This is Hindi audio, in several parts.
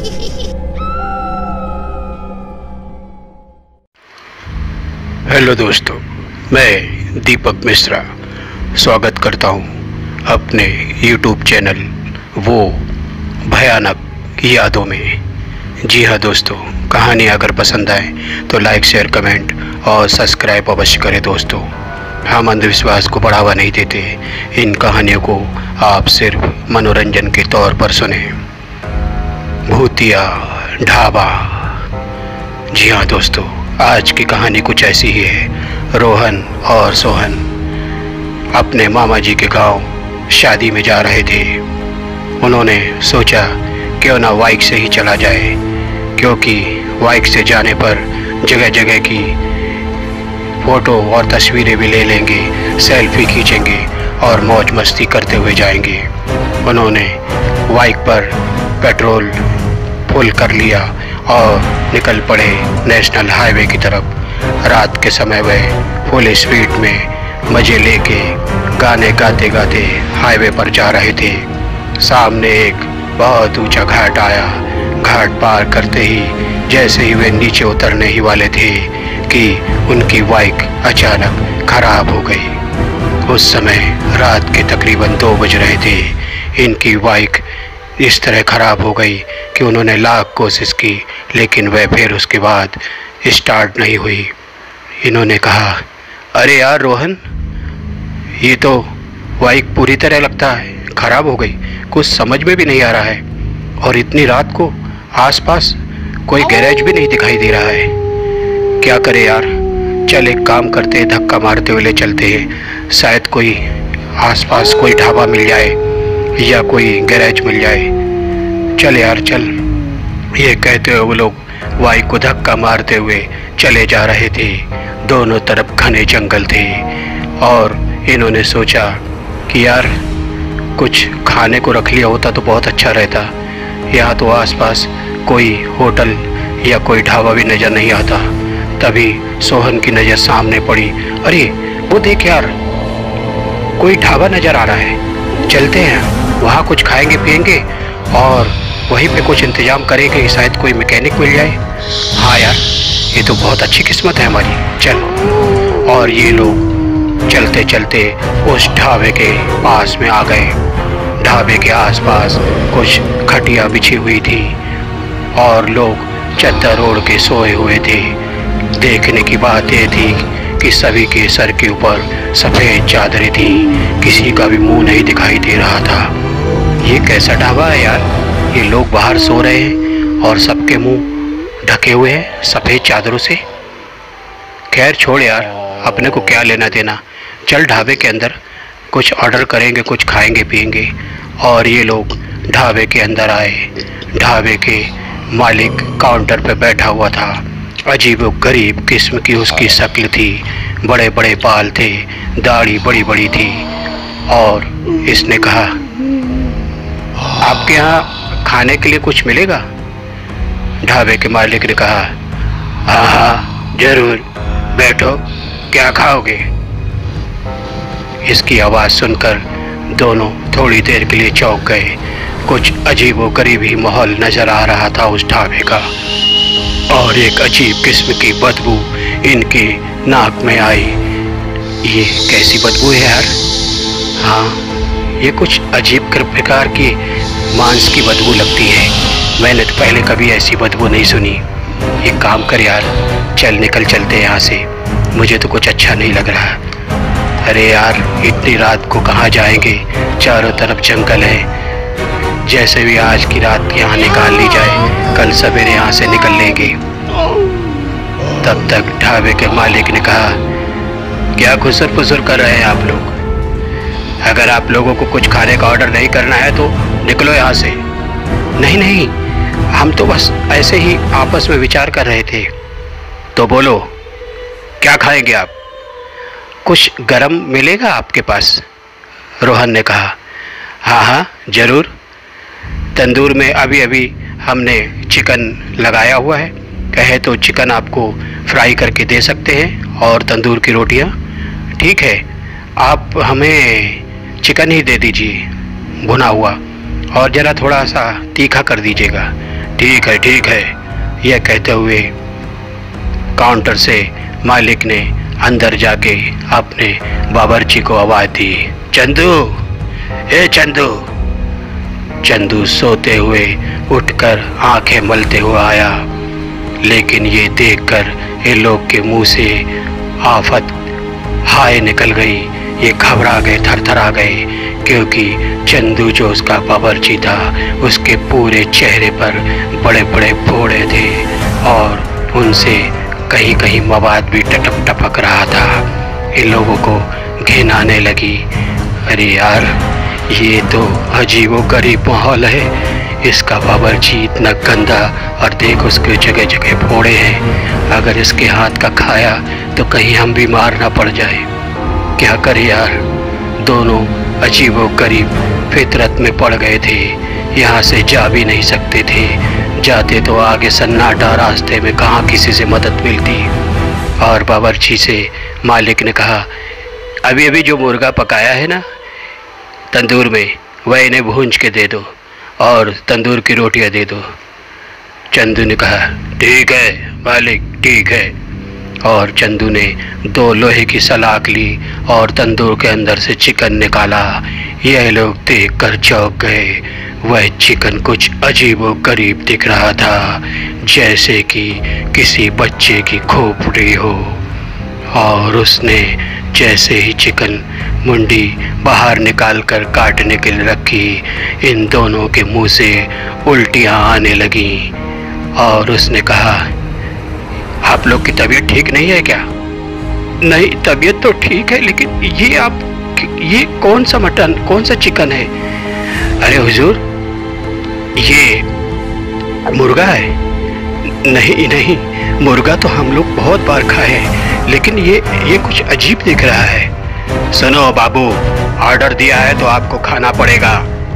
हेलो दोस्तों, मैं दीपक मिश्रा स्वागत करता हूं अपने YouTube चैनल वो भयानक यादों में। जी हाँ दोस्तों, कहानी अगर पसंद आए तो लाइक, शेयर, कमेंट और सब्सक्राइब अवश्य करें दोस्तों। हम अंधविश्वास को बढ़ावा नहीं देते, इन कहानियों को आप सिर्फ मनोरंजन के तौर पर सुने। भूतिया ढाबा। जी हाँ दोस्तों, आज की कहानी कुछ ऐसी ही है। रोहन और सोहन अपने मामा जी के गांव शादी में जा रहे थे। उन्होंने सोचा क्यों ना बाइक से ही चला जाए, क्योंकि बाइक से जाने पर जगह जगह की फ़ोटो और तस्वीरें भी ले लेंगे, सेल्फी खींचेंगे और मौज मस्ती करते हुए जाएंगे। उन्होंने बाइक पर पेट्रोल फुल कर लिया और निकल पड़े नेशनल हाईवे की तरफ। रात के समय वह फुल स्पीड में मज़े लेके गाने गाते गाते हाईवे पर जा रहे थे। सामने एक बहुत ऊंचा घाट आया। घाट पार करते ही जैसे ही वे नीचे उतरने ही वाले थे कि उनकी बाइक अचानक खराब हो गई। उस समय रात के तकरीबन 2 बज रहे थे। इनकी बाइक इस तरह ख़राब हो गई कि उन्होंने लाख कोशिश की, लेकिन वह फिर उसके बाद स्टार्ट नहीं हुई। इन्होंने कहा, अरे यार रोहन, ये तो बाइक पूरी तरह लगता है ख़राब हो गई, कुछ समझ में भी नहीं आ रहा है। और इतनी रात को आसपास कोई गैरेज भी नहीं दिखाई दे रहा है। क्या करे यार, चल एक काम करते, धक्का मारते हुए ले चलते हैं, शायद कोई आसपास कोई ढाबा मिल जाए या कोई गैरेज मिल जाए। चल यार चल। ये कहते हुए वो लोग बाइक को धक्का मारते हुए चले जा रहे थे। दोनों तरफ घने जंगल थे और इन्होंने सोचा कि यार कुछ खाने को रख लिया होता तो बहुत अच्छा रहता। यहाँ तो आसपास कोई होटल या कोई ढाबा भी नज़र नहीं आता। तभी सोहन की नज़र सामने पड़ी। अरे वो देख यार, कोई ढाबा नज़र आ रहा है, चलते हैं वहाँ कुछ खाएंगे पिएंगे और वहीं पे कुछ इंतज़ाम करेंगे कि शायद कोई मैकेनिक मिल जाए। हाँ यार, ये तो बहुत अच्छी किस्मत है हमारी, चल। और ये लोग चलते चलते उस ढाबे के पास में आ गए। ढाबे के आसपास कुछ खटिया बिछी हुई थी और लोग चद्दर ओढ़ के सोए हुए थे। देखने की बात ये थी कि सभी के सर के ऊपर सफ़ेद चादरें थी, किसी का भी मुंह नहीं दिखाई दे रहा था। ये कैसा ढाबा है यार, ये लोग बाहर सो रहे हैं और सबके मुंह ढके हुए हैं सफ़ेद चादरों से। खैर छोड़ यार, अपने को क्या लेना देना, चल ढाबे के अंदर कुछ ऑर्डर करेंगे, कुछ खाएंगे पिएंगे। और ये लोग ढाबे के अंदर आए। ढाबे के मालिक काउंटर पर बैठा हुआ था। अजीब गरीब किस्म की उसकी शक्ल थी, बड़े बड़े बाल थे, दाढ़ी बड़ी बड़ी थी। और इसने कहा, आपके यहाँ खाने के लिए कुछ मिलेगा? ढाबे के मालिक ने कहा, हाँ हाँ जरूर, बैठो, क्या खाओगे? इसकी आवाज़ सुनकर दोनों थोड़ी देर के लिए चौंक गए। कुछ अजीबोगरीब ही माहौल नज़र आ रहा था उस ढाबे का और एक अजीब किस्म की बदबू इनके नाक में आई। ये कैसी बदबू है यार? हाँ, ये कुछ अजीब प्रकार की मांस की बदबू लगती है। मैंने तो पहले कभी ऐसी बदबू नहीं सुनी। एक काम कर यार, चल निकल चलते हैं यहाँ से, मुझे तो कुछ अच्छा नहीं लग रहा। अरे यार, इतनी रात को कहाँ जाएंगे, चारों तरफ जंगल है। जैसे भी आज की रात यहाँ निकाल ली जाए, कल सवेरे यहाँ से निकल लेंगे। तब तक ढाबे के मालिक ने कहा, क्या खुसर फुसर कर रहे हैं आप लोग? अगर आप लोगों को कुछ खाने का ऑर्डर नहीं करना है तो निकलो यहाँ से। नहीं नहीं, हम तो बस ऐसे ही आपस में विचार कर रहे थे। तो बोलो, क्या खाएंगे आप? कुछ गरम मिलेगा आपके पास? रोहन ने कहा, हाँ हाँ ज़रूर, तंदूर में अभी अभी हमने चिकन लगाया हुआ है, कहे तो चिकन आपको फ्राई करके दे सकते हैं और तंदूर की रोटियां। ठीक है, आप हमें चिकन ही दे दीजिए भुना हुआ, और ज़रा थोड़ा सा तीखा कर दीजिएगा। ठीक है। यह कहते हुए काउंटर से मालिक ने अंदर जाके अपने बावर्ची को आवाज़ दी, चंदू, ए चंदू। चंदू सोते हुए उठकर आंखें मलते हुए आया, लेकिन ये देखकर ये लोग के मुंह से आफत हाय निकल गई। ये घबरा गए, थरथरा गए, क्योंकि चंदू जो उसका बावर्ची था उसके पूरे चेहरे पर बड़े बड़े फोड़े थे और उनसे कहीं कहीं मवाद भी टपक रहा था। इन लोगों को घिन आने लगी। अरे यार, ये तो अजीबो गरीब माहौल है। इसका बावर्ची इतना गंदा और देख उसके जगह जगह फोड़े हैं। अगर इसके हाथ का खाया तो कहीं हम बीमार ना पड़ जाए। क्या करे यार। दोनों अजीबो गरीब फितरत में पड़ गए थे। यहाँ से जा भी नहीं सकते थे। जाते तो आगे सन्नाटा, रास्ते में कहाँ किसी से मदद मिलती। और बावर्ची से मालिक ने कहा, अभी अभी जो मुर्गा पकाया है ना तंदूर में, वह इन्हें भूंज के दे दो और तंदूर की रोटियां दे दो। चंदू ने कहा, ठीक है मालिक, ठीक है। और चंदू ने 2 लोहे की सलाख ली और तंदूर के अंदर से चिकन निकाला। यह लोग देखकर चौंक गए। वह चिकन कुछ अजीबो गरीब दिख रहा था, जैसे कि किसी बच्चे की खोपड़ी हो। और उसने जैसे ही चिकन मुंडी बाहर निकालकर काटने के लिए रखी, इन दोनों के मुंह से उल्टियां आने लगीं। और उसने कहा, आप लोग की तबीयत ठीक नहीं है क्या? नहीं, तबीयत तो ठीक है, लेकिन ये कौन सा मटन, कौन सा चिकन है? अरे हुजूर, ये मुर्गा है। नहीं, मुर्गा तो हम लोग बहुत बार खाए हैं, लेकिन ये कुछ अजीब दिख रहा है। सुनो बाबू, ऑर्डर दिया है तो आपको खाना पड़ेगा।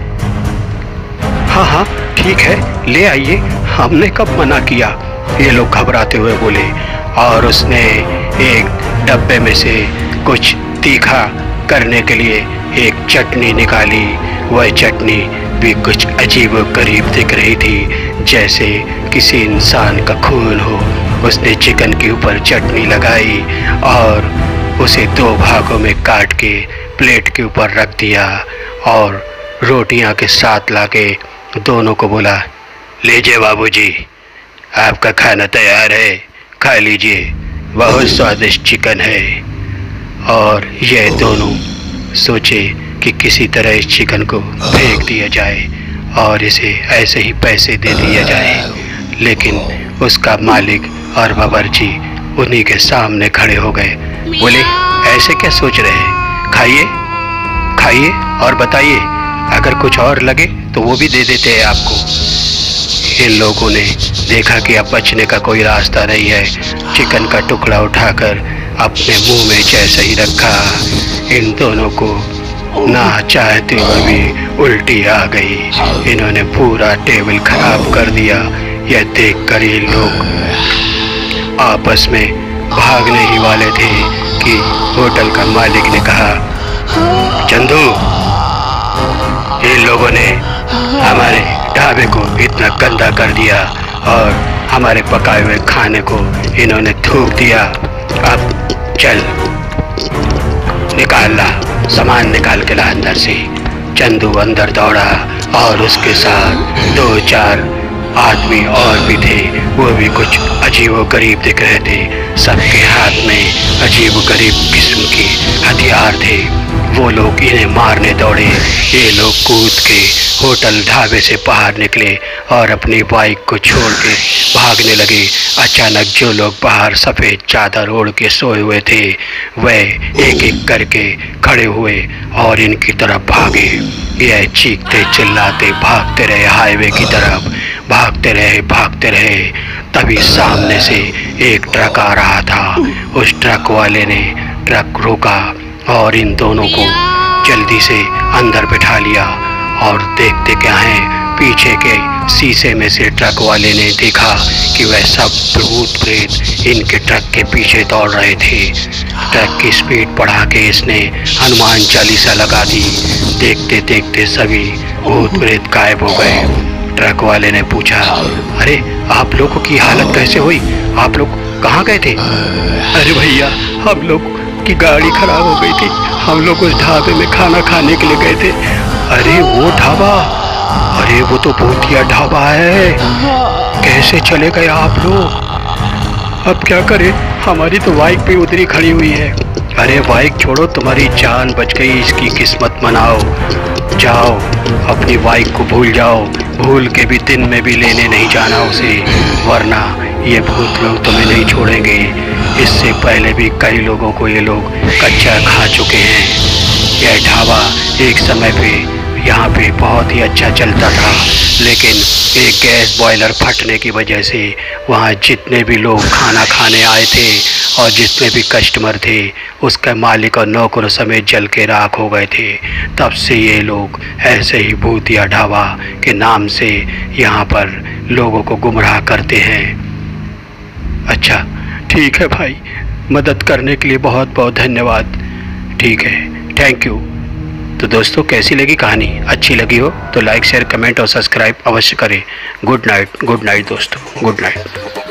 हाँ, ठीक है, ले आइए, हमने कब मना किया। ये लोग घबराते हुए बोले। और उसने एक डब्बे में से कुछ तीखा करने के लिए एक चटनी निकाली। वह चटनी भी कुछ अजीब व गरीब दिख रही थी, जैसे किसी इंसान का खून हो। उसने चिकन के ऊपर चटनी लगाई और उसे 2 भागों में काट के प्लेट के ऊपर रख दिया और रोटियां के साथ लाके दोनों को बोला, लीजिए बाबूजी, आपका खाना तैयार है, खा लीजिए, बहुत स्वादिष्ट चिकन है। और ये दोनों सोचे कि किसी तरह इस चिकन को फेंक दिया जाए और इसे ऐसे ही पैसे दे दिया जाए, लेकिन उसका मालिक और बावर्ची उन्हीं के सामने खड़े हो गए। बोले, ऐसे क्या सोच रहे हैं? खाइए और बताइए, अगर कुछ और लगे तो वो भी दे देते हैं आपको। इन लोगों ने देखा कि अब बचने का कोई रास्ता नहीं है। चिकन का टुकड़ा उठाकर अपने मुंह में जैसे ही रखा, इन दोनों को ना चाहते हुए भी उल्टी आ गई। इन्होंने पूरा टेबल खराब कर दिया। यह देखकर ये लोग आपस में भागने ही वाले थे कि होटल का मालिक ने कहा, चंदू, इन लोगों ने हमारे ढाबे को इतना गंदा कर दिया और हमारे पकाए हुए खाने को इन्होंने थूक दिया। अब चल, निकाल ला, सामान निकाल के ला अंदर से। चंदू अंदर दौड़ा और उसके साथ 2-4 आदमी और भी थे। वो भी कुछ अजीब गरीब दिख रहे थे। सबके हाथ में अजीब गरीब किस्म के हथियार थे। वो लोग इन्हें मारने दौड़े। ये लोग कूद के होटल ढाबे से बाहर निकले और अपनी बाइक को छोड़ के भागने लगे। अचानक जो लोग बाहर सफ़ेद चादर ओढ़ के सोए हुए थे, वह एक एक करके खड़े हुए और इनकी तरफ भागे। यह चीखते चिल्लाते भागते रहे, हाईवे की तरफ भागते रहे। तभी सामने से एक ट्रक आ रहा था। उस ट्रक वाले ने ट्रक रोका और इन दोनों को जल्दी से अंदर बिठा लिया। और देखते क्या है, पीछे के शीशे में से ट्रक वाले ने देखा कि वह सब भूत प्रेत इनके ट्रक के पीछे दौड़ रहे थे। ट्रक की स्पीड बढ़ा के इसने हनुमान चालीसा लगा दी। देखते देखते सभी भूत प्रेत गायब हो गए। ट्रक वाले ने पूछा, अरे आप लोगों की हालत कैसे हुई, आप लोग कहाँ गए थे? अरे भैया, हम लोग की गाड़ी खराब हो गई थी, हम लोग उस ढाबे में खाना खाने के लिए गए थे। अरे वो ढाबा, अरे वो तो भूतिया ढाबा है, कैसे चले गए आप लोग? अब क्या करें, हमारी तो बाइक भी उधरी खड़ी हुई है। अरे बाइक छोड़ो, तुम्हारी जान बच गई, इसकी किस्मत मनाओ। जाओ, अपनी बाइक को भूल जाओ, भूल के भी दिन में भी लेने नहीं जाना उसे, वरना ये भूत लोग तुम्हें नहीं छोड़ेंगे। इससे पहले भी कई लोगों को ये लोग कच्चा खा चुके हैं। यह ढाबा एक समय पे यहाँ पे बहुत ही अच्छा चलता था, लेकिन एक गैस बॉयलर फटने की वजह से वहाँ जितने भी लोग खाना खाने आए थे और जितने भी कस्टमर थे, उसका मालिक और नौकर समेत जल के राख हो गए थे। तब से ये लोग ऐसे ही भूतिया ढाबा के नाम से यहाँ पर लोगों को गुमराह करते हैं। अच्छा ठीक है भाई, मदद करने के लिए बहुत बहुत धन्यवाद। ठीक है, थैंक यू। तो दोस्तों, कैसी लगी कहानी? अच्छी लगी हो तो लाइक शेयर कमेंट और सब्सक्राइब अवश्य करें। गुड नाइट दोस्तों, गुड नाइट।